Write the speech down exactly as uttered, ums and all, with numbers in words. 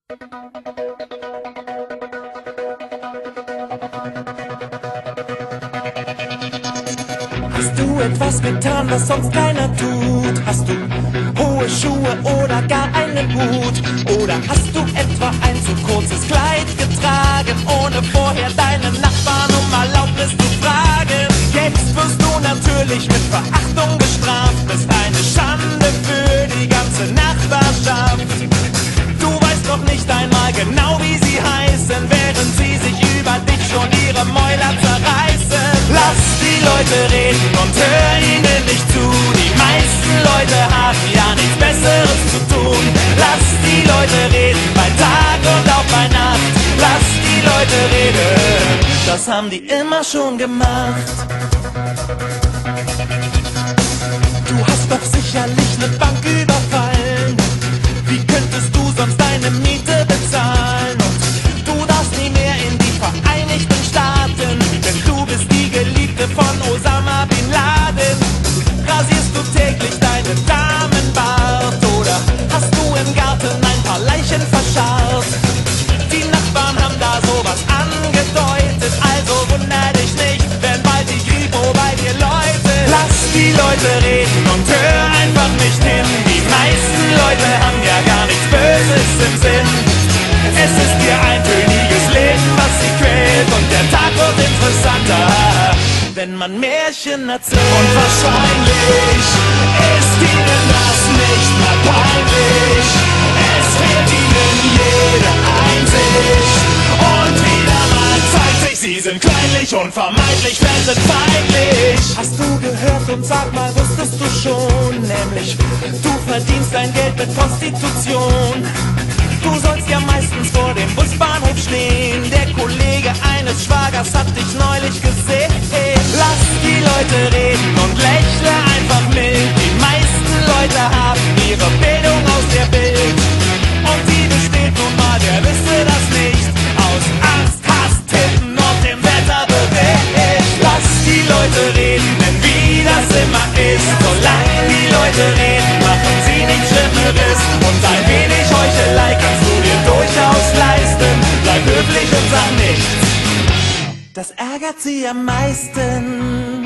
Hast du etwas getan, was sonst keiner tut? Hast du hohe Schuhe oder gar einen Hut? Oder hast du etwa ein zu kurzes Kleid getragen, ohne vorher deinen Nachbarn um Erlaubnis zu fragen? Jetzt wirst du natürlich mit Verachtung bestraft, bist eine Schande für die ganze Nachbarschaft. Du weißt noch nicht einmal genau, wie sie heißen, während sie sich über dich schon ihre Mäuler zerreißen. Lass die Leute reden und hör ihnen nicht zu. Die meisten Leute haben ja nichts Besseres zu tun. Lass die Leute reden bei Tag und auch bei Nacht. Lass die Leute reden, das haben die immer schon gemacht. Du hast doch sicherlich eine Bank überfallen. Wie könntest du sonst deine Miete bezahlen? Und du darfst nie mehr in die Vereinigten Staaten, denn du bist die Geliebte von Osama Bin Laden. Rasierst du täglich deinen Damenbart oder hast du im Garten ein paar Leichen verscharrt? Die Nachbarn haben da sowas angedeutet, also wunder dich nicht, wenn bald die Kripo bei dir läutet. Lass die Leute reden und hör einfach nicht hin. Die meisten Leute haben ja gar nichts Böses im Sinn. Es ist ihr eintöniges Leben, was sie quält, und der Tag wird interessanter, wenn man Märchen erzählt. Und wahrscheinlich ist ihnen das nicht mehr peinlich. Es fehlt ihnen jede Einsicht. Und wieder mal zeigt sich, sie sind kleinlich und vermeintlich fremdenfeindlich. Hast du gehört und sag mal, wusstest du schon? Nämlich, du verdienst dein Geld mit Prostitution. Du sollst ja meistens vor dem Busbahnhof stehen. Der Kollege eines Schwagers hat dich neulich gesehen. Lass die Leute reden und lächle einfach mild. Die meisten Leute haben ihre Bildung aus der Bild. Und die besteht nun mal, wer wüsste das nicht, aus Angst, Hass, Tippen und dem Wetterbericht. Lass die Leute reden, denn wie das immer ist, solange die Leute reden, machen sie nichts Schlimmeres. Und ein wenig Heuchelei kannst du dir durchaus leisten. Bleib höflich und sag nichts, das ärgert sie am meisten.